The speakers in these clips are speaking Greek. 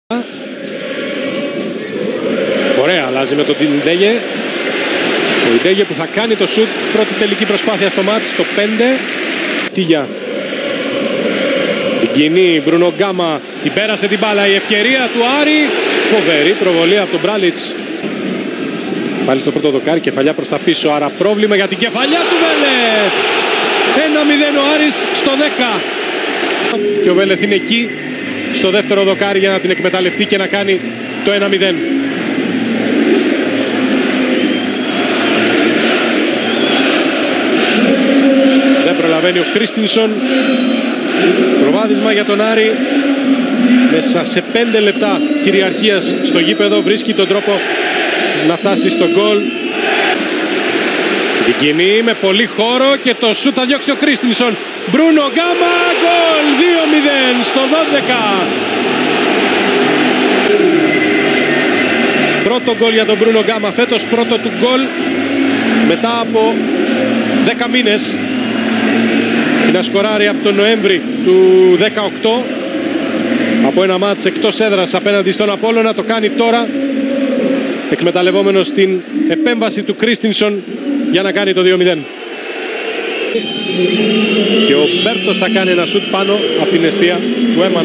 Ωραία, αλλάζει με τον Ιντέγε. Ο Ιντέγε που θα κάνει το σουτ. Πρώτη τελική προσπάθεια στο μάτς, το 5. Τίγια. Την κοινή, Μπρούνο Γκάμα. Την πέρασε την μπάλα, η ευκαιρία του Άρη. Φοβερή προβολή από τον Μπράλιτς. Πάλι στο πρώτο δοκάρι, κεφαλιά προς τα πίσω. Άρα πρόβλημα για την κεφαλιά του Βέλεθ. 1-0 ο Άρης στο 10. Και ο Βέλεθ είναι εκεί στο δεύτερο δοκάρι για να την εκμεταλλευτεί και να κάνει το 1-0. Δεν προλαβαίνει ο Κρίστινσον. Προβάδισμα για τον Άρη. Μέσα σε 5 λεπτά κυριαρχίας στο γήπεδο βρίσκει τον τρόπο να φτάσει στο γκολ. Την κοινή με πολύ χώρο και το σούτ θα διώξει ο Κρίστινσον. Μπρούνο Γκάμα, γκολ 2-0 στο 12. Πρώτο γκολ για τον Μπρούνο Γκάμα φέτος, πρώτο του γκολ μετά από 10 μήνες. Είναι σκοράρει από τον Νοέμβρη του 18 από ένα μάτς εκτός έδρας απέναντι στον Απόλλωνα. Το κάνει τώρα εκμεταλλευόμενος την επέμβαση του Κρίστινσον για να κάνει το 2-0. Και ο Μπέρτος θα κάνει ένα σουτ πάνω από την εστία του Έμαν.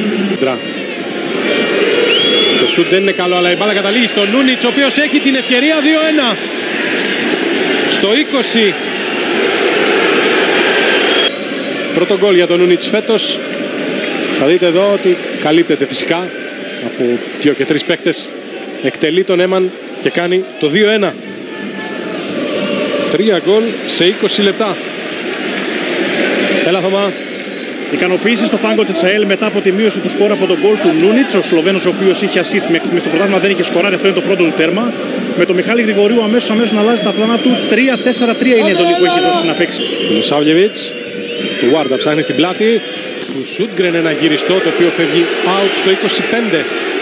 Το σουτ δεν είναι καλό, αλλά η μπάλα καταλήγει στον Νούνιτς, ο οποίος έχει την ευκαιρία. 2-1 στο 20. Πρώτο γκολ για τον Νούνιτς φέτος. Θα δείτε εδώ ότι καλύπτεται φυσικά από 2 και 3 παίκτες. Εκτελεί τον Έμαν και κάνει το 2-1. 3 γκολ σε 20 λεπτά. Έλα Θωμά. Ικανοποίηση στο πάγκο της ΑΕΛ μετά από τη μείωση του σκορ από τον γκολ του Νούνιτς. Ο Σλοβαίνος, ο οποίος είχε assist μέχρι στιγμής στο πρωτάθλημα, δεν είχε σκοράρει. Αυτό είναι το πρώτο του τέρμα. Με τον Μιχάλη Γρηγορίου αμέσως να αλλάζει τα πλάνα του. 3-4-3 είναι η εντολή που έχει δώσει να παίξει. Ο Σάβλεβιτς. Του Βάρντα ψάχνει στην πλάτη. Του Σούτγκρεν ένα γυριστό, το οποίο φεύγει out στο 25.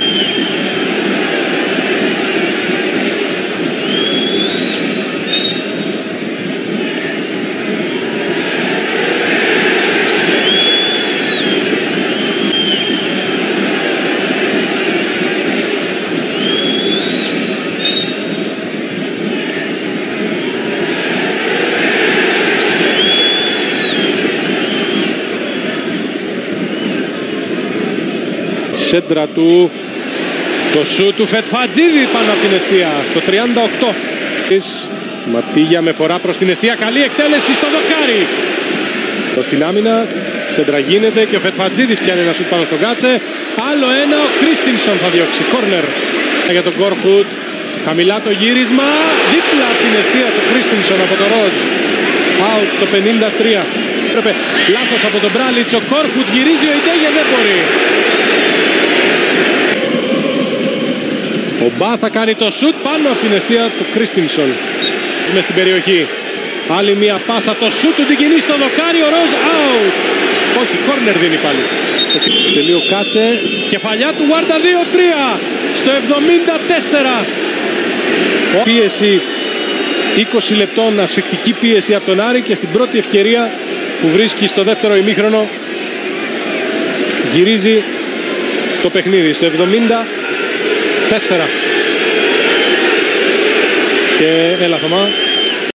Σέντρα του, το σουτ του Φετφατζίδη πάνω από την εστία στο 38. Ματίγια με φορά προς την εστία, καλή εκτέλεση στο δοκάρι. Στην άμυνα, σέντρα γίνεται και ο Φετφατζίδης πιάνει ένα σουτ πάνω στον Κάτσε. Άλλο ένα, ο Κρίστινσον θα διώξει, κόρνερ για τον Κόρχουτ. Χαμηλά το γύρισμα, δίπλα από την εστία του Κρίστινσον από το Ροζ. Out στο 53. Λάθος από τον Μπράλιτς, ο Κόρχουτ γυρίζει, ο Ιντέγε δεν μπορεί. Ο Μπα θα κάνει το σουτ πάνω από την εστία του Κρίστινσον. Μες στην περιοχή. Άλλη μία πάσα, το σουτ του την κινεί στο δοκάρι, ο Ροζ out. Όχι, κόρνερ δίνει πάλι. Τελείο Κάτσε. Κεφαλιά του Βάρντα 2-3 στο 74. Πίεση 20 λεπτών, ασφικτική πίεση από τον Άρη και στην πρώτη ευκαιρία που βρίσκει στο δεύτερο ημίχρονο γυρίζει το παιχνίδι στο 74. Και έλα Θωμά.